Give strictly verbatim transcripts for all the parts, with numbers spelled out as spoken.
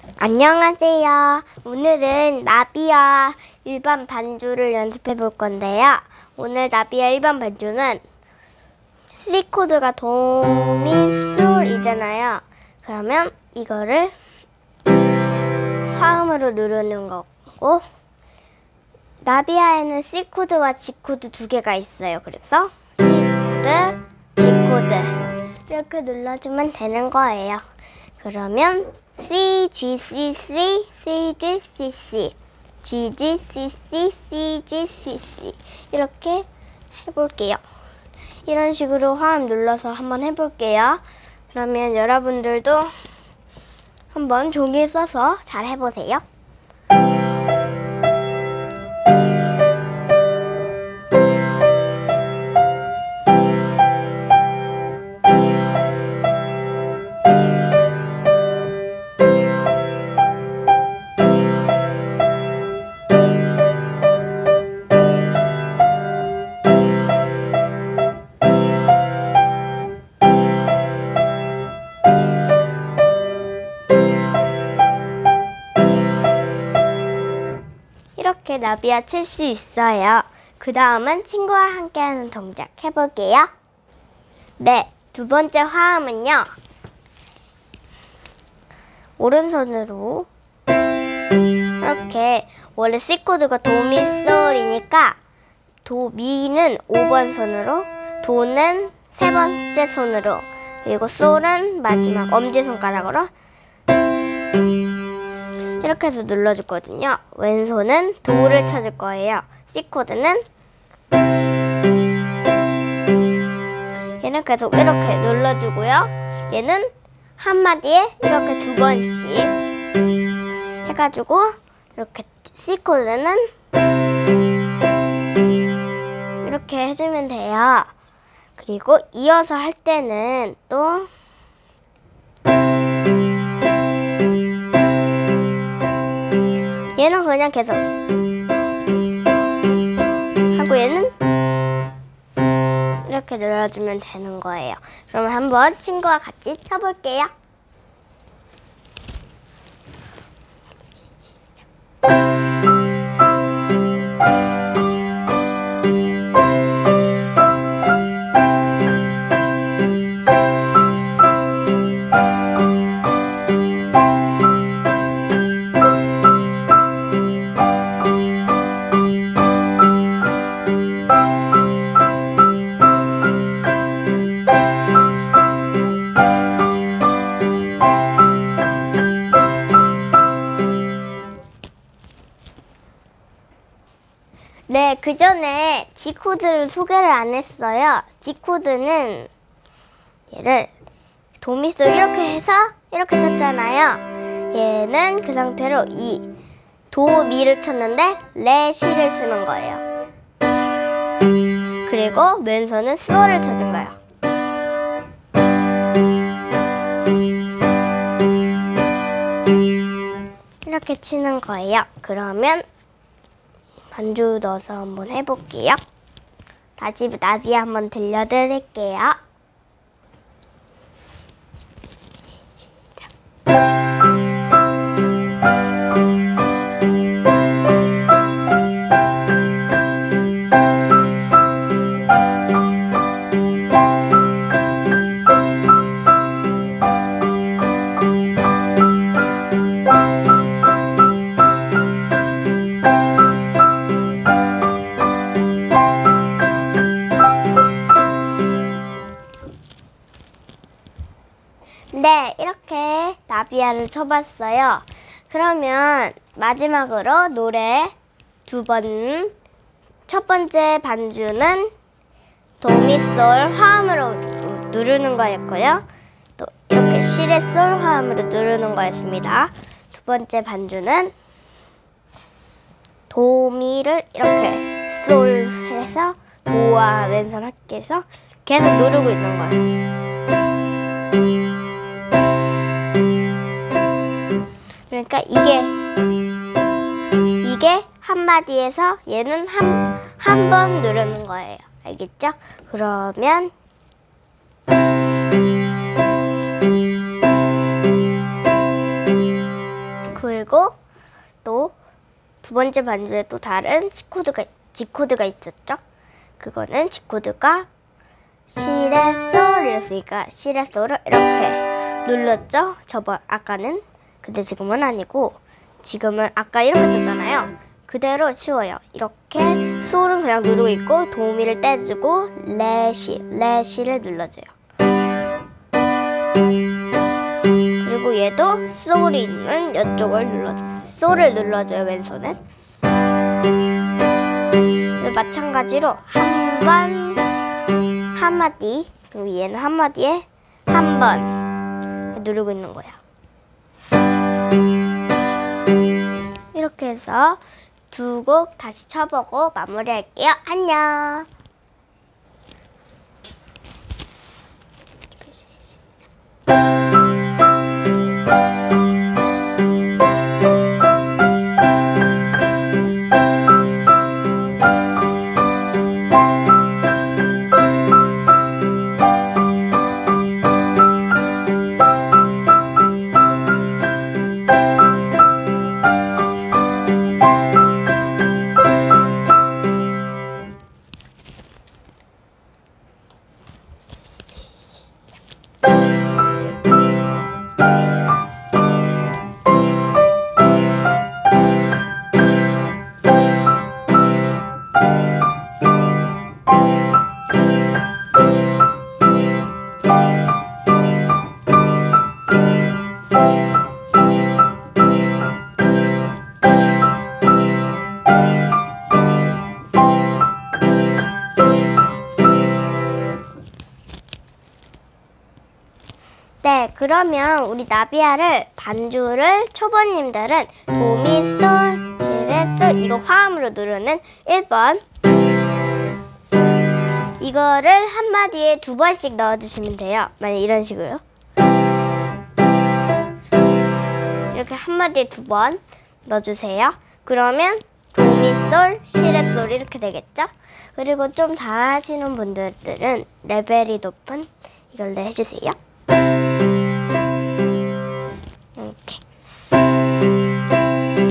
안녕하세요. 오늘은 나비야 일반 반주를 연습해 볼 건데요. 오늘 나비야 일반 반주는 C 코드가 도, 미, 솔이잖아요. 그러면 이거를 화음으로 누르는 거고, 나비야에는 C 코드와 G 코드 두 개가 있어요. 그래서 C 코드, G 코드 이렇게 눌러주면 되는 거예요. 그러면 C, G, C, C, C, G, C, C, G, G, C, C, C, G, C, C 이렇게 해볼게요. 이런 식으로 화음 눌러서 한번 해볼게요. 그러면 여러분들도 한번 종이에 써서 잘 해보세요. 이렇게 나비야 칠 수 있어요. 그 다음은 친구와 함께하는 동작 해볼게요. 네, 두 번째 화음은요. 오른손으로 이렇게, 원래 C 코드가 도, 미, 솔이니까 도, 미는 오 번 손으로, 도는 세 번째 손으로, 그리고 솔은 마지막 엄지손가락으로 이렇게 해서 눌러주거든요. 왼손은 도를 찾을 거예요. C 코드는 얘는 계속 이렇게 눌러주고요. 얘는 한마디에 이렇게 두 번씩 해가지고, 이렇게 C 코드는 이렇게 해주면 돼요. 그리고 이어서 할 때는 또 얘는 그냥 계속 하고, 얘는 이렇게 눌러주면 되는 거예요. 그러면 한번 친구와 같이 쳐볼게요. 네, 그 전에 G 코드를 소개를 안 했어요. G 코드는 얘를 도, 미, 솔 이렇게 해서 이렇게 쳤잖아요. 얘는 그 상태로 이 도, 미를 쳤는데 레, 시를 쓰는 거예요. 그리고 왼손은 솔을 쳐준 거예요. 이렇게 치는 거예요. 그러면 반주 넣어서 한번 해볼게요. 다시 나비 한번 들려드릴게요. 네, 이렇게 나비야를 쳐봤어요. 그러면 마지막으로 노래 두 번, 첫 번째 반주는 도, 미, 솔 화음으로 누르는 거였고요. 또 이렇게 시, 레, 솔 화음으로 누르는 거였습니다. 두 번째 반주는 도, 미를 이렇게 솔 해서 도와 왼손 합해서 계속 누르고 있는 거예요. 그러니까 이게 이게 한마디에서 얘는 한 한 번 누르는 거예요. 알겠죠? 그러면 그리고 또 두 번째 반주에 또 다른 C 코드가 G 코드가 있었죠. 그거는 G 코드가 시레솔이었으니까 시레솔을 이렇게 눌렀죠. 저번 아까는. 근데 지금은 아니고 지금은 아까 이렇게 쳤잖아요. 그대로 치워요. 이렇게 솔은 그냥 누르고 있고 도미를 떼주고 레시 레시를 눌러줘요. 그리고 얘도 솔이 있는 이쪽을 눌러줘요. 솔을 눌러줘요. 왼손은. 마찬가지로 한 번 한마디, 그리고 얘는 한마디에 한 번 누르고 있는 거예요. 이렇게 해서 두 곡 다시 쳐보고 마무리할게요. 안녕. 네, 그러면 우리 나비야를 반주를 초보님들은 도미, 솔, 시레, 솔 이거 화음으로 누르는 일 번 이거를 한마디에 두 번씩 넣어주시면 돼요. 만약 이런 식으로 이렇게 한마디에 두 번 넣어주세요. 그러면 도미, 솔, 시레, 솔 이렇게 되겠죠? 그리고 좀 잘하시는 분들은 레벨이 높은 이걸로 해주세요. 이렇게.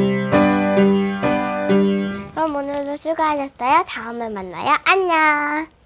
그럼 오늘도 수고하셨어요. 다음에 만나요. 안녕.